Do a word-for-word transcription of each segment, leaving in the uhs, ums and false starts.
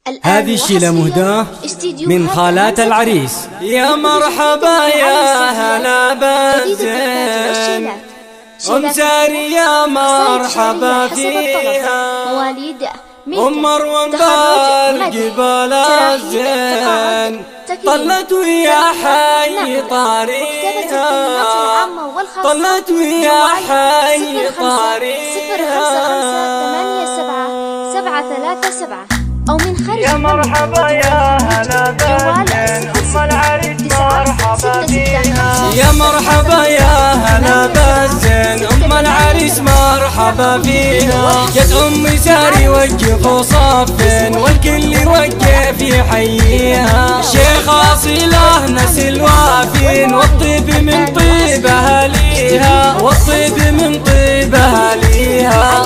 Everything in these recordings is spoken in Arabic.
هذه الشيلة مهداة من خالات العريس. يا مرحبا يا هلا بالزين أم ساري يا مرحبا فيها، أم مروان بالجبال الزين طلت ويا حي طاريها، طلت ويا حي طاريها. أو من خارج يا مرحبا يا هلا بالزين أم العريس مرحبا فيها. يا مرحبا يا هلا بالزين أم العريس مرحبا فيها. جت أم ساري وقف وصف والكل وقف يحييها. شيخ أصيله نسي الوافين والطيب من طيبها ليها، والطيب من طيبها ليها.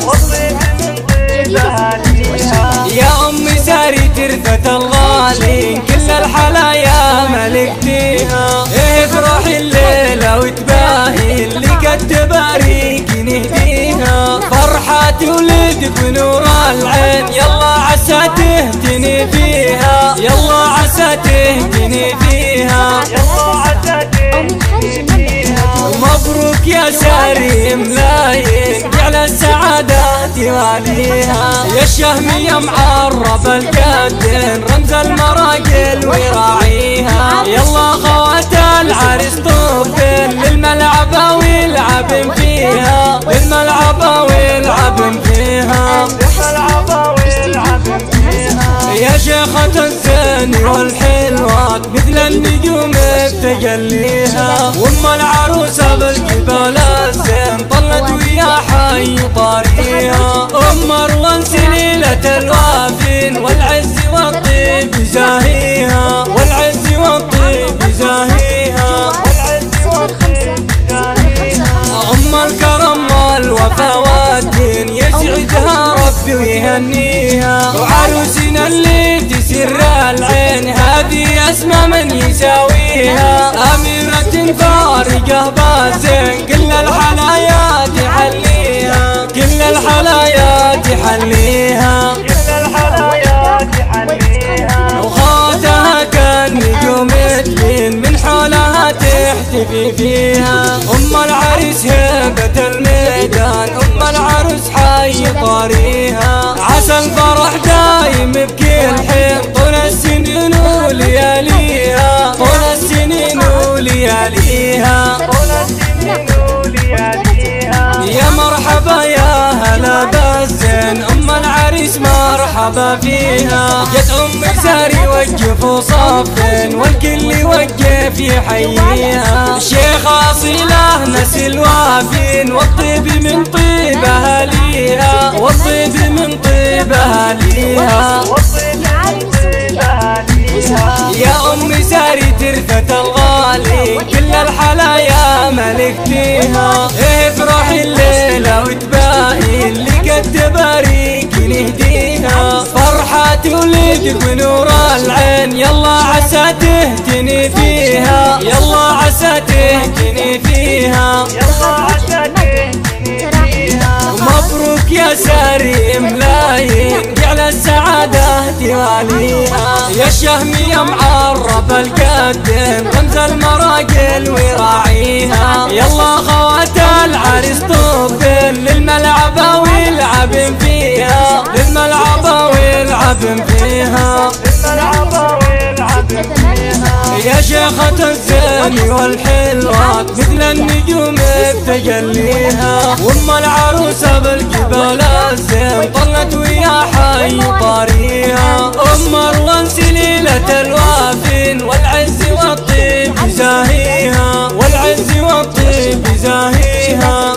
يا أم ساري ترثة الغالين كل الحلايا ملكتيها. افرحي الليلة وتباهي اللي قد تباريك نهديها. فرحة ولدك ونور العين يلا عسى تهتني فيها، يلا عسى تهتني فيها، يلا عسى تهتني فيها. ومبروك يا ساري ملايين على السعادات واليها. يا الشهم يا معرب القدين رمز المراقل ويراعيها. يلا خوات العريس طوفين للملعبة ويلعب فيها، للملعبة ويلعب فيها، للملعبة ويلعب فيها. يا شيخة الزين والحلوات مثل النجوم بتجليها. وام العروسة بالجبال الزين طلت ويا حي طاريها. ام مروان سليلة الوافين والعز والطيب زاهيها، والعز والطيب زاهيها. ام الكرم والوفا والدين يسعدها ربي ويهنيها. وعروسنا اللي تسر العين هذه اسمى من يساويها. اميرة فارقة بالزين كل الحلايا تحليها، كل الحلايا تحليها، كل الحلايا تحليها. وخاتها كالنجوم تبين من حولها تحتفي فيها. ام العريس هيبة الميدان ام العروس حي طاريها. عسى الفرح دايم بكل حين طول السنين ولياليها، طول السنين ولياليها، طول السنين ولياليها. يا مرحبا يا هلا بالزين أم العريس مرحبا فيها. جت أم ساري وقف وصف والكل وقف يحييها. شيخ أصيله نسي الوافين والطيب من طيبها ليها، والطيب من طيبها ليها. يا أم ساري ترثة الغالي كل الحلايا ملكتيها. افرحي الليلة وتباهي اللي قد تباريك نهديها. فرحة ولدك ونور العين يلا عسى تهتني فيها، يلا عسى تهتني فيها، يلا عسى تهتني فيها. مبروك يا ساري ملايين على السعادات واليها. يا الشهم يا معرب القدين رمز المراقل ويراعيها. يلا خوات العريس طوفين للملعبة ويلعب فيها، للملعبة ويلعب فيها، للملعبة ويلعب فيها. يا شيخة الزين والحلوات مثل النجوم بتجليها. وام العروسة بالجبال الزين طلت ويا حي طاريها. ام مروان سليلة الوافين والعز والطيب زاهيها، والعز والطيب زاهيها.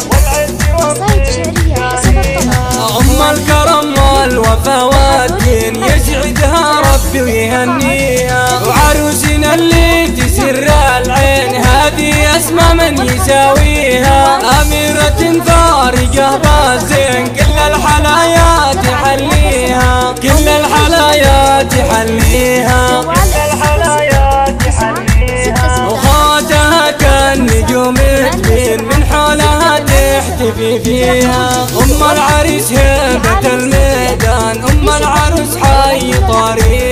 ام الكرم والوفا والدين يسعدها ربي ويهنيها. وعروسنا اللي تسر العين هذه اسمى من يساويها. اميرة فارقة بالزين كل الحلايا تحليها، كل الحلايا تحليها، كل الحلايا تحليها. وخاتها كالنجوم تبين من حولها تحتفي فيها. ام العريس هيبة الميدان ام العروس حي طاريها.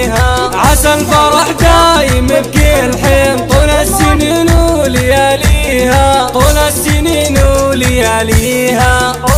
عسى الفرح دايم بكل حين طول السنين ولياليها، طول السنين ولياليها.